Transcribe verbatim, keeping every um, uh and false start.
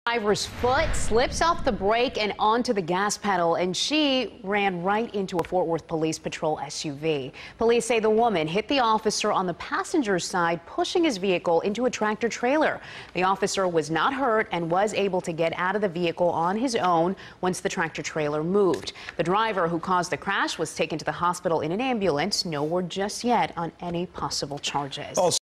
Driver's foot slips off the brake and onto the gas pedal, and she ran right into a Fort Worth Police Patrol S U V. Police say the woman hit the officer on the passenger's side, pushing his vehicle into a tractor trailer. The officer was not hurt and was able to get out of the vehicle on his own once the tractor trailer moved. The driver who caused the crash was taken to the hospital in an ambulance. No word just yet on any possible charges.